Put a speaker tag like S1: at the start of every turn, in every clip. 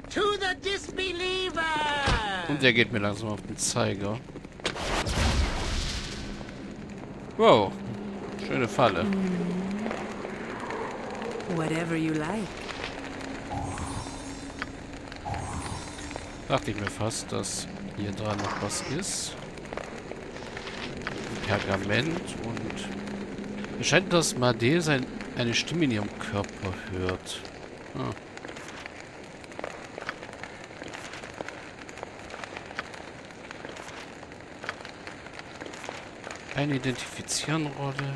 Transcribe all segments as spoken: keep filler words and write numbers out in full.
S1: To the disbeliever!
S2: Und der geht mir langsam auf den Zeiger. Wow. Schöne Falle.
S3: Whatever you like.
S2: Dachte ich mir fast, dass hier dran noch was ist. Ein Pergament und... Mir scheint, dass Made sein, eine Stimme in ihrem Körper hört. Ah. Eine Identifizieren-Rolle.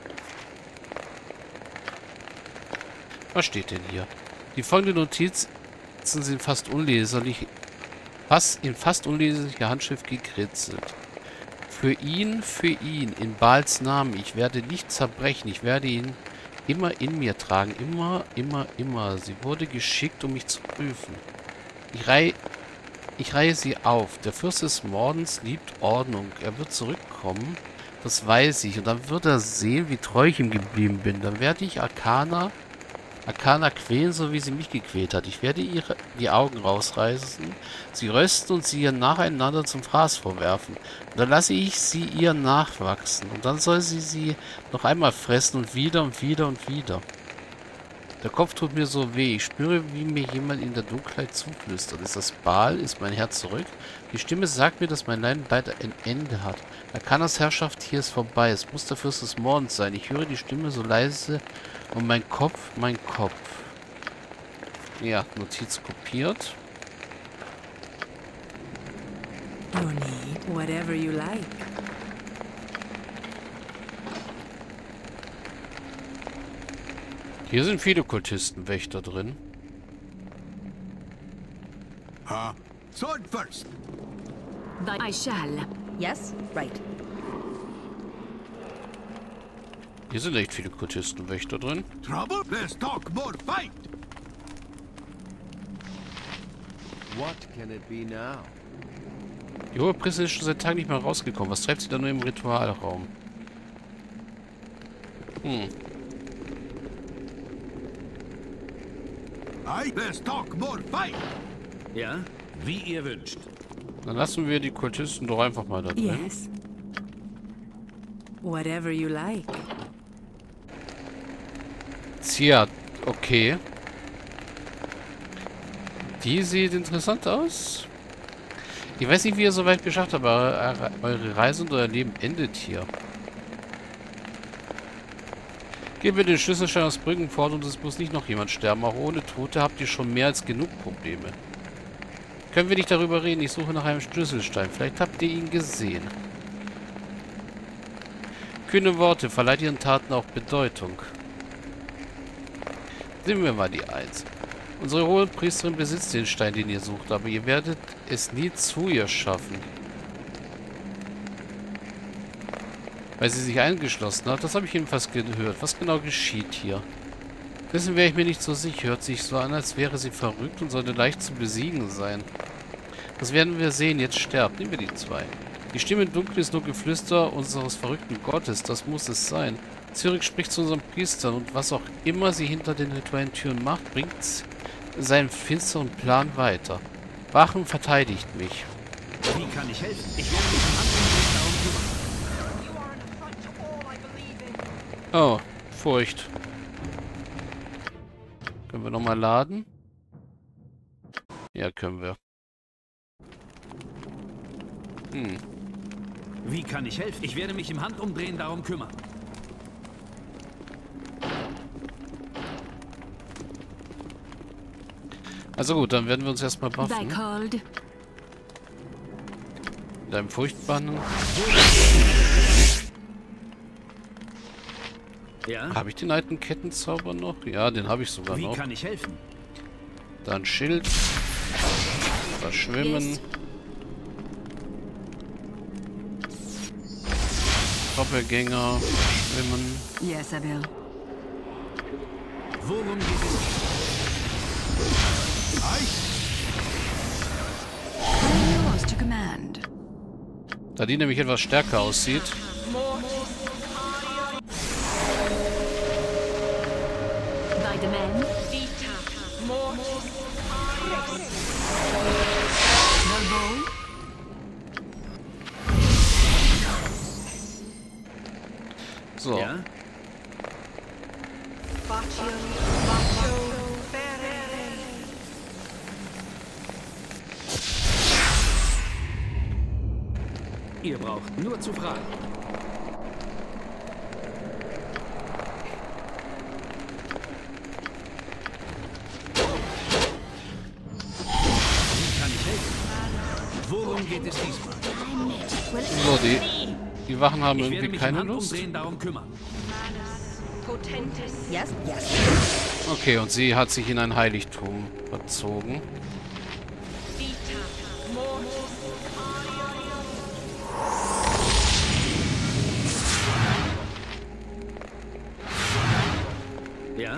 S2: Was steht denn hier? Die folgenden Notizen sind fast unleserlich, fast in fast unleserlicher Handschrift gekritzelt. Für ihn, für ihn, in Baals Namen. Ich werde nicht zerbrechen. Ich werde ihn immer in mir tragen. Immer, immer, immer. Sie wurde geschickt, um mich zu prüfen. Ich reihe, ich reihe sie auf. Der Fürst des Mordens liebt Ordnung. Er wird zurückkommen. Das weiß ich. Und dann wird er sehen, wie treu ich ihm geblieben bin. Dann werde ich Arcana, Arcana quälen, so wie sie mich gequält hat. Ich werde ihr die Augen rausreißen, sie rösten und sie ihr nacheinander zum Fraß vorwerfen. Und dann lasse ich sie ihr nachwachsen. Und dann soll sie sie noch einmal fressen und wieder und wieder und wieder. Der Kopf tut mir so weh. Ich spüre, wie mir jemand in der Dunkelheit zuflüstert. Ist das Baal? Ist mein Herz zurück? Die Stimme sagt mir, dass mein Leiden bald ein Ende hat. Arcanas Herrschaft hier ist vorbei. Es muss der Fürst des Mordens sein. Ich höre die Stimme so leise und mein Kopf, mein Kopf. Ja, Notiz kopiert.
S3: You need whatever you like.
S2: Hier sind viele Kultistenwächter drin.
S4: Huh? Sword first.
S5: I shall.
S6: Yes? Right.
S2: Hier sind echt viele Kultistenwächter drin.
S4: Trouble? Let's talk more fight.
S7: What can it be now?
S2: Die hohe Priesterin ist schon seit Tagen nicht mehr rausgekommen. Was treibt sie da nur im Ritualraum? Hm.
S4: Aye, let's talk more fight.
S1: Ja, wie ihr wünscht.
S2: Dann lassen wir die Kultisten doch einfach mal da drin.
S3: Yes. Whatever you like.
S2: Tja, okay. Die sieht interessant aus. Ich weiß nicht, wie ihr so weit geschafft habt, aber eure Reise und euer Leben endet hier. Geben wir den Schlüsselstein aus Brückenfort und es muss nicht noch jemand sterben. Auch ohne Tote habt ihr schon mehr als genug Probleme. Können wir nicht darüber reden? Ich suche nach einem Schlüsselstein. Vielleicht habt ihr ihn gesehen. Kühne Worte, verleiht ihren Taten auch Bedeutung. Nehmen wir mal die Eins. Unsere hohe Priesterin besitzt den Stein, den ihr sucht, aber ihr werdet es nie zu ihr schaffen. Weil sie sich eingeschlossen hat. Das habe ich jedenfalls gehört. Was genau geschieht hier? Dessen wäre ich mir nicht so sicher. Hört sich so an, als wäre sie verrückt und sollte leicht zu besiegen sein. Das werden wir sehen. Jetzt sterbt. Nehmen wir die zwei. Die Stimme im Dunkeln ist nur Geflüster unseres verrückten Gottes. Das muss es sein. Cyrix spricht zu unseren Priestern und was auch immer sie hinter den rituellen Türen macht, bringt seinen finsteren Plan weiter. Wachen verteidigt mich.
S1: Wie kann ich helfen? Ich werde mich im Handumdrehen darum kümmern.
S2: Oh, Furcht. Können wir nochmal laden? Ja, können wir. Hm.
S1: Wie kann ich helfen? Ich werde mich im Handumdrehen darum kümmern.
S2: Also gut, dann werden wir uns erstmal
S5: Thy
S2: buffen.
S5: called.
S2: Mit einem Furchtbannen.
S1: Ja?
S2: Habe ich den alten Kettenzauber noch? Ja, den habe ich sogar
S1: Wie
S2: noch.
S1: kann ich helfen?
S2: Dann Schild. Verschwimmen.
S5: Yes.
S2: Doppelgänger. Schwimmen.
S5: Yes, I will.
S1: Worum geht es?
S5: Yours to command.
S2: Da die nämlich etwas stärker aussieht.
S5: By demand.
S2: So.
S1: Ja? Ihr braucht nur zu fragen. Wie kann ich helfen? Worum geht es diesmal?
S2: So, die, die Wachen haben
S1: Ich werde
S2: irgendwie
S1: mich
S2: keine
S1: im
S2: Lust.
S1: Handumdrehen darum kümmern.
S6: Yes, yes.
S2: Okay, und sie hat sich in ein Heiligtum verzogen.
S1: Ja?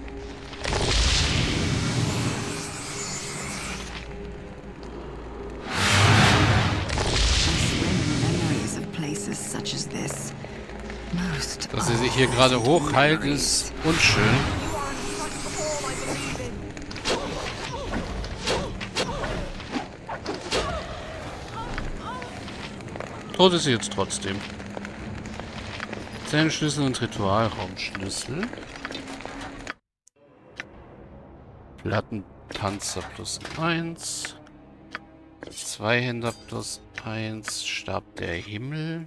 S5: Memories of places such as this. Most
S2: Dass sie sich hier gerade hochheilt, ist unschön. Tot ist sie jetzt trotzdem. Zellenschlüssel und Ritualraumschlüssel. Plattenpanzer plus eins. Zweihänder plus eins. Stab der Himmel.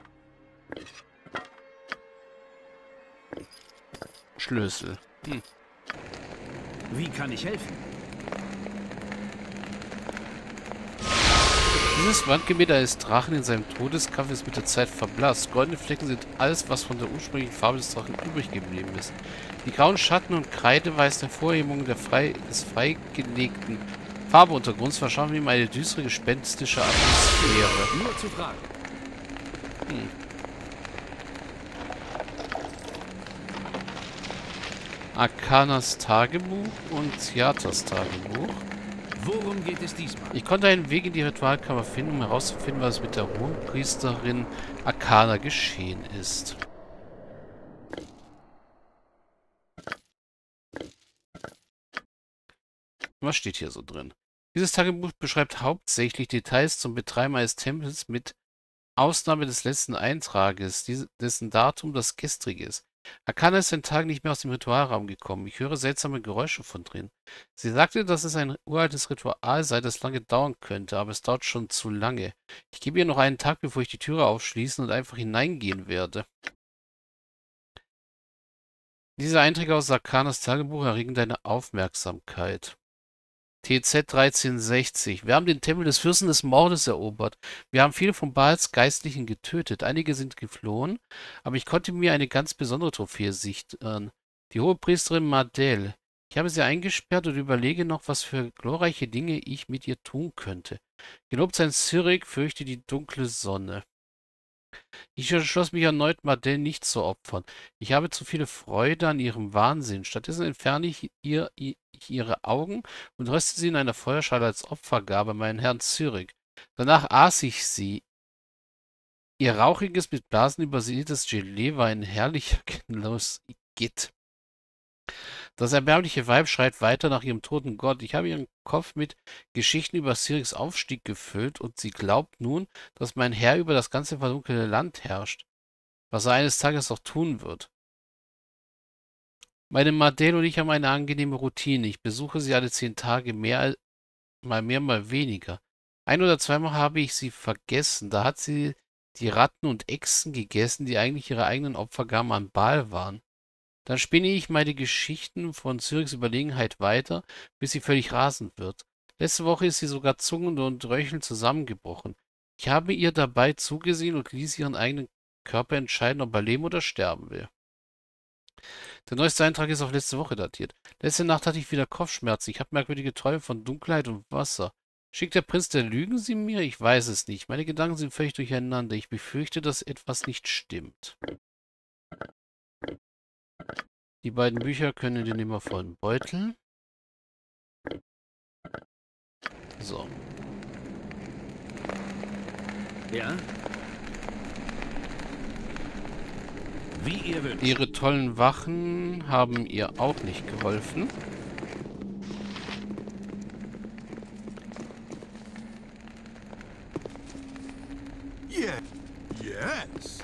S2: Schlüssel. Hm.
S1: Wie kann ich helfen?
S2: Dieses Wandgemälde eines Drachen in seinem Todeskampf ist mit der Zeit verblasst. Goldene Flecken sind alles, was von der ursprünglichen Farbe des Drachen übrig geblieben ist. Die grauen Schatten und Kreide weisen Hervorhebungen der frei, des freigelegten Farbeuntergrunds, verschaffen ihm eine düstere, gespenstische Atmosphäre.
S1: Nur zu fragen.
S2: Hm. Arkanas Tagebuch und Theaters Tagebuch.
S1: Worum geht es diesmal?
S2: Ich konnte einen Weg in die Ritualkammer finden, um herauszufinden, was mit der Hohenpriesterin Arcana geschehen ist. Was steht hier so drin? Dieses Tagebuch beschreibt hauptsächlich Details zum Betreiben eines Tempels mit Ausnahme des letzten Eintrages, dessen Datum das gestrige ist. Arcana ist einen Tag nicht mehr aus dem Ritualraum gekommen. Ich höre seltsame Geräusche von drin. Sie sagte, dass es ein uraltes Ritual sei, das lange dauern könnte, aber es dauert schon zu lange. Ich gebe ihr noch einen Tag, bevor ich die Türe aufschließen und einfach hineingehen werde. Diese Einträge aus Arcanas Tagebuch erregen deine Aufmerksamkeit. T Z dreizehnhundertsechzig. Wir haben den Tempel des Fürsten des Mordes erobert. Wir haben viele von Baals Geistlichen getötet. Einige sind geflohen, aber ich konnte mir eine ganz besondere Trophäe sichern. Die Hohepriesterin Mardel. Ich habe sie eingesperrt und überlege noch, was für glorreiche Dinge ich mit ihr tun könnte. Gelobt sein Cyric, fürchte die dunkle Sonne. Ich entschloss mich erneut, Mardel nicht zu opfern. Ich habe zu viele Freude an ihrem Wahnsinn. Stattdessen entferne ich ihr, ich ihre Augen und röste sie in einer Feuerschale als Opfergabe meinen Herrn Cyric. Danach aß ich sie. Ihr rauchiges, mit Blasen übersätes Gelee war ein herrlicher Genuss. Igitt. Das erbärmliche Weib schreit weiter nach ihrem toten Gott. Ich habe ihren Kopf mit Geschichten über Cyrics Aufstieg gefüllt und sie glaubt nun, dass mein Herr über das ganze verdunkelte Land herrscht, was er eines Tages auch tun wird. Meine Mardel und ich haben eine angenehme Routine. Ich besuche sie alle zehn Tage, mehr, mal mehr, mal weniger. Ein oder zweimal habe ich sie vergessen. Da hat sie die Ratten und Echsen gegessen, die eigentlich ihre eigenen Opfergaben an Baal waren. Dann spinne ich meine Geschichten von Cyrics Überlegenheit weiter, bis sie völlig rasend wird. Letzte Woche ist sie sogar zuckend und röchelnd zusammengebrochen. Ich habe ihr dabei zugesehen und ließ ihren eigenen Körper entscheiden, ob er leben oder sterben will. Der neueste Eintrag ist auf letzte Woche datiert. Letzte Nacht hatte ich wieder Kopfschmerzen. Ich habe merkwürdige Träume von Dunkelheit und Wasser. Schickt der Prinz der Lügen sie mir? Ich weiß es nicht. Meine Gedanken sind völlig durcheinander. Ich befürchte, dass etwas nicht stimmt. Die beiden Bücher können in den immervollen Beutel. So.
S1: Ja? Wie ihr wünscht.
S2: Ihre tollen Wachen haben ihr auch nicht geholfen.
S4: Yes.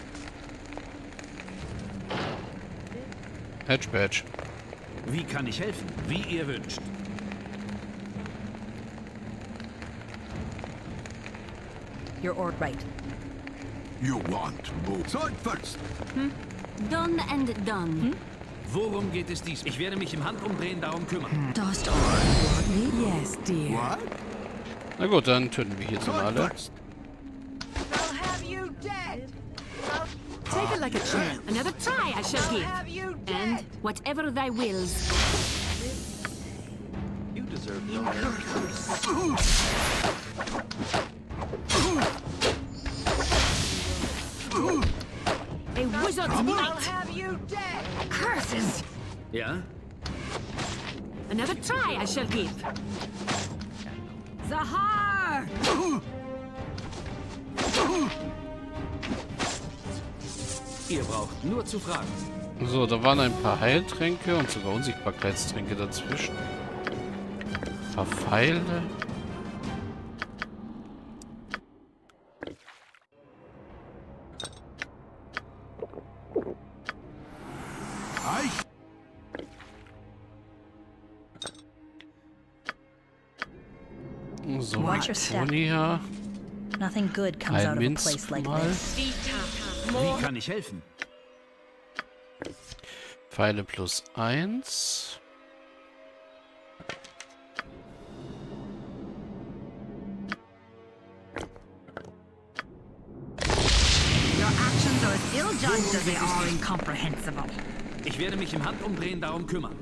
S2: Hedge Badge.
S1: Wie kann ich helfen? Wie ihr wünscht.
S6: You're all right.
S4: You want move. Sword first.
S8: Done and done.
S1: Worum geht es dies? Ich werde mich im Handumdrehen darum kümmern.
S5: Dost or
S3: Yes, dear.
S4: What?
S2: Na gut, dann töten wir hier jetzt mal
S4: Sword
S2: alle.
S4: first.
S9: I'll have you dead.
S3: Take it like a champ.
S8: Another try I shall
S9: I'll
S8: give.
S9: have you
S8: And
S9: dead.
S8: whatever thy wills.
S7: You deserve no mercy.
S8: A wizard's
S9: I'll
S8: might.
S9: have you dead.
S8: Curses.
S1: Ja?
S8: Another try I shall give. Zahar!
S1: Ihr braucht nur zu fragen.
S2: So, da waren ein paar Heiltränke und sogar Unsichtbarkeitstränke dazwischen. Ein paar Pfeile.
S4: Aye.
S2: So,
S6: Watch your step.
S2: Tonia.
S6: Nothing good comes out of a
S2: Minz
S6: place like
S2: mal.
S6: this.
S1: Wie kann ich helfen?
S2: Pfeile plus eins.
S5: Your actions are as ill-judged as they are incomprehensible.
S1: Ich werde mich im Handumdrehen darum kümmern.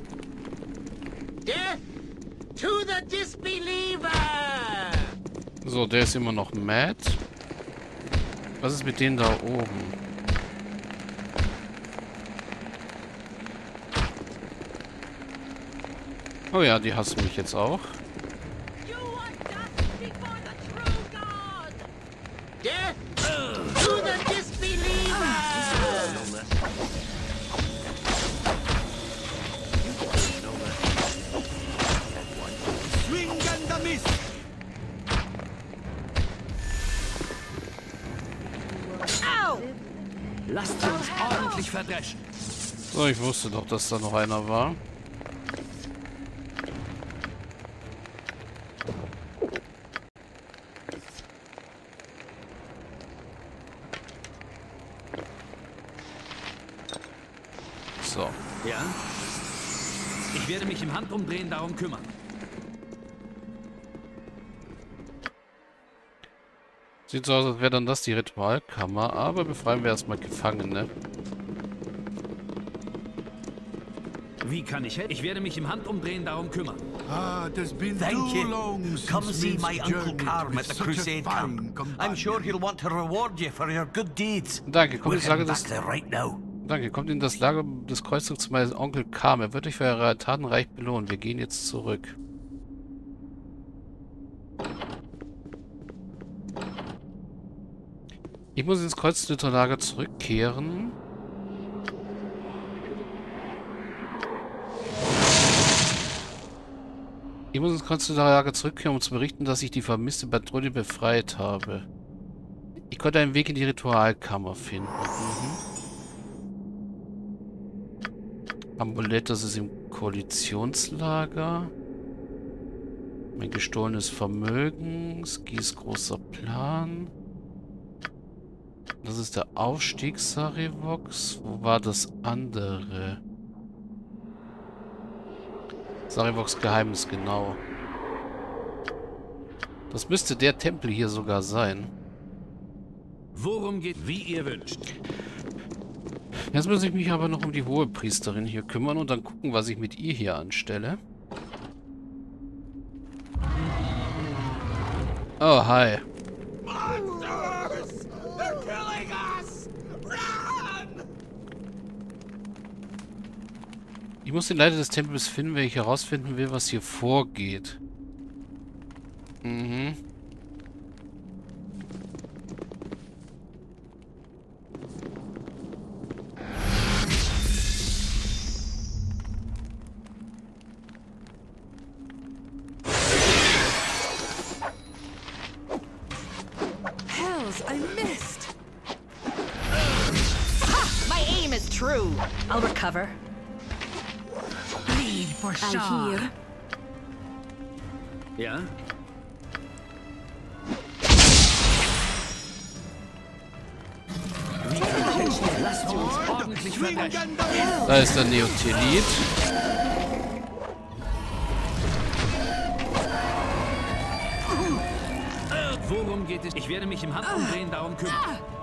S9: Death to the disbeliever.
S2: So, der ist immer noch mad. Was ist mit denen da oben? Oh ja, die hassen mich jetzt auch.
S9: You are dust before the true God. Death to the disbeliever.
S4: Swing and a miss.
S1: Lasst sie uns ordentlich verdreschen.
S2: So, ich wusste doch, dass da noch einer war. So.
S1: Ja? Ich werde mich im Handumdrehen darum kümmern.
S2: Sieht so aus, als wäre dann das die Ritualkammer, aber befreien wir erstmal Gefangene.
S1: Wie kann ich helfen? Ich werde mich im Handumdrehen darum kümmern.
S4: Ah, it has been
S10: Thank
S4: too
S10: you.
S4: long
S10: Come
S4: since
S10: see
S4: Min's
S10: my Uncle
S4: journeyed
S10: Carm
S4: with
S10: at the
S4: such a
S10: Crusade
S4: fine
S10: camp. I'm
S4: companion.
S10: sure he'll want to reward you for your good deeds.
S2: Danke, kommt
S10: We're
S2: ins Lager
S10: heading back
S2: des...
S10: there right now.
S2: Danke, kommt in das Lager des Kreuzzugs zu meinem Onkel Carm. Er wird euch für eure Taten reich belohnen. Wir gehen jetzt zurück. Ich muss ins Kreuzritterlager zurückkehren. Ich muss ins Kreuzritterlager zurückkehren, um zu berichten, dass ich die vermisste Patrouille befreit habe. Ich konnte einen Weg in die Ritualkammer finden. Mhm. Amulett, das ist im Koalitionslager. Mein gestohlenes Vermögen. Skis großer Plan. Das ist der Aufstieg Sarivox. Wo war das andere? Sarivox Geheimnis, genau. Das müsste der Tempel hier sogar sein.
S1: Worum geht, wie ihr wünscht.
S2: Jetzt muss ich mich aber noch um die Hohepriesterin hier kümmern und dann gucken, was ich mit ihr hier anstelle. Oh, hi. Ich muss den Leiter des Tempels finden, wenn ich herausfinden will, was hier vorgeht. Mhm.
S3: Hells, I missed. true.
S6: I'll recover.
S3: Bleed for
S8: I
S3: sure.
S8: hear.
S1: Ja? Wie kann ich helfen? Lasst uns ordentlich verdreschen.
S2: Da ist der Neothelit.
S1: Worum geht es? Ich werde mich im Handumdrehen darum kümmern.